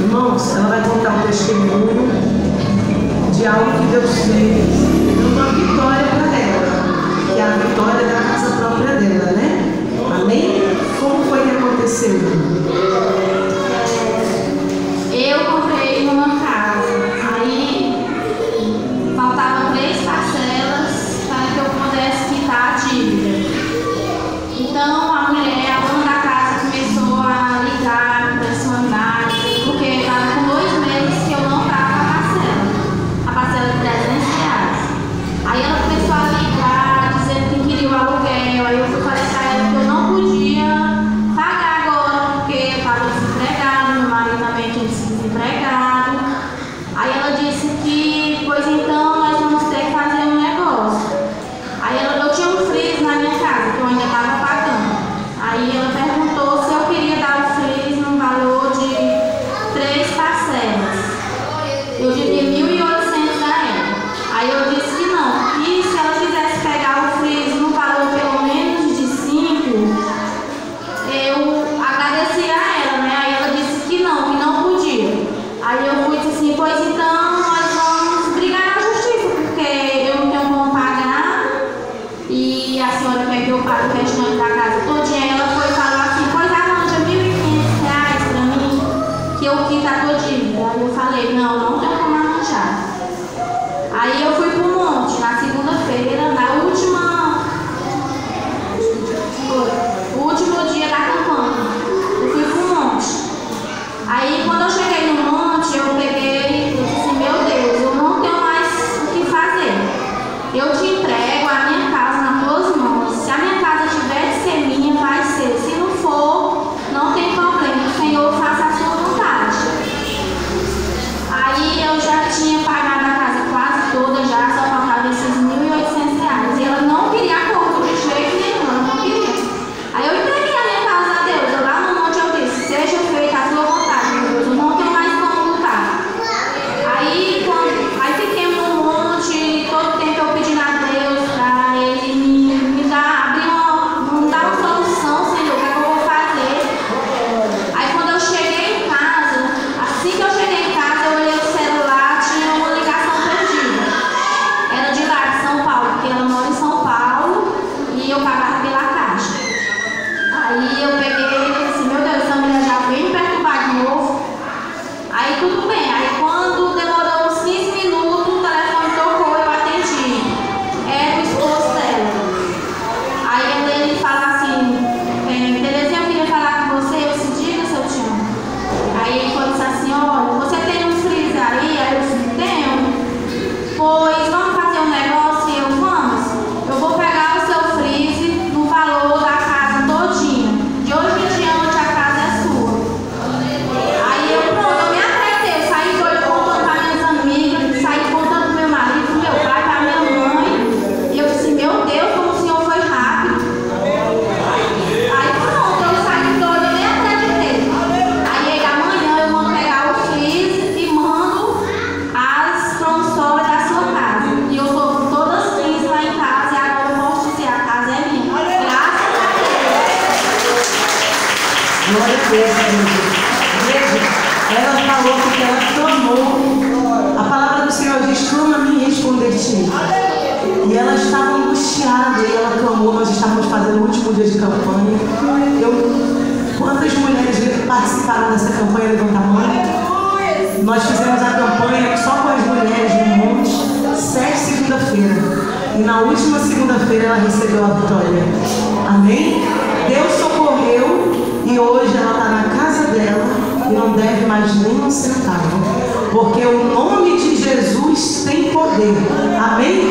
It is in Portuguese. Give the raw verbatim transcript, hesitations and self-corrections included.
Irmãos, ela vai contar um testemunho de algo que Deus fez, uma vitória para ela, que é a vitória da casa própria dela, né? Amém? Como foi que aconteceu? Eu comprei uma casa, aí faltavam três parcelas para que eu pudesse quitar a dívida. Então a mulher, a dona da casa, começou a ligar, pressionar, porque estava com dois meses que eu não estava a parcela, a parcela de trezentos reais. Aí ela começou a ligar, dizendo que queria o aluguel. Aí eu fui falei para ela que eu não podia pagar agora, porque eu estava desempregada, meu marido também tinha sido desempregado. Aí ela disse que, pois então, nós vamos ter que fazer um negócio. Aí ela, eu tinha um freezer na minha casa, que eu ainda estava pagando. Aí ela perguntou se eu queria dar o freezer no valor de três parcelas. Eu devia mil e oitocentos a ela. Aí eu disse que não, que se ela quisesse pegar o freezer no valor pelo menos de cinco, eu agradecia a ela, né? Aí ela disse que não, que não podia. Aí eu fui e disse assim, pois então nós vamos brigar na justiça, porque eu não tenho como pagar e a senhora quer que eu pague o restante da casa todinha. Ela foi falar assim, pois arranja mil e quinhentos reais pra mim, que eu quito a tua dívida. Aí eu falei, não, não tenho como arranjar. Aí eu fui pro monte na segunda-feira, na última, o último dia da campanha. Eu fui pro monte. Aí quando eu cheguei no monte, eu peguei e disse, meu Deus, eu não tenho mais o que fazer. Eu te entrego a minha casa nas tuas mãos. Se a minha casa tiver de ser minha, vai ser. Se não for, não tem problema. O Senhor faça a sua vontade. Aí eu já tinha pagado a casa quase toda, já só faltava esses mil e oitocentos reais. E ela não queria acordo de jeito nenhum, ela não queria. Aí eu entreguei a minha casa a Deus. Eu lá no monte eu disse, seja feita a sua vontade, meu Deus, eu não tenho mais como lutar. Aí, quando, aí fiquei no monte, todo tempo eu pedindo a Deus para Ele me, me dar, abrir uma, me dar uma solução, Senhor, o que é que eu vou fazer? Aí quando eu cheguei em casa, assim que eu cheguei em casa, eu olhei o celular, tinha uma ligação perdida. Era de lá, de São Paulo, porque ela mora em São Paulo e eu pagava pela caixa. Aí eu peguei e disse, meu Deus, essa mulher já veio me perturbar de novo. Aí tudo bem, aí quando demorou uns quinze minutos, o telefone tocou e eu atendi. Era o esposo dela. Aí ele fala assim, é, Terezinha, eu queria falar com você, eu disse, diga se eu te amo. Aí ele falou assim, olha, você tem um freezer aí? Aí eu disse, tenho. Pois vamos fazer um negócio? E eu, vamos. Eu vou pegar o seu freezer no valor da casa todinha. De hoje em diante a casa é sua. Aí eu, pronto, eu me atretei, eu saí doido contando para minhas amigas, saí contando pro meu marido, pro meu pai, pra minha mãe. E eu disse, meu Deus, como o senhor foi rápido. Aí pronto, eu saí doido, eu me acreditei. Aí amanhã eu vou pegar o freezer e mando as promissórias da sua casa. E eu tô com todas as quinze lá em casa e agora eu posso dizer, a casa é minha. Graças a Deus. Glória a Deus, querido. Veja, ela falou porque ela clamou. A palavra do Senhor diz, clama a mim e responder-te. E ela estava angustiada e ela clamou. Nós estávamos fazendo o último dia de campanha. Eu, quantas mulheres participaram dessa campanha? Levanta a mão. Nós fizemos a campanha só com as mulheres no monte, sete segunda-feira. E na última segunda-feira ela recebeu a vitória. Amém? Deus socorreu e hoje ela está na casa dela e não deve mais nem um centavo. Porque o nome de Jesus tem poder. Amém?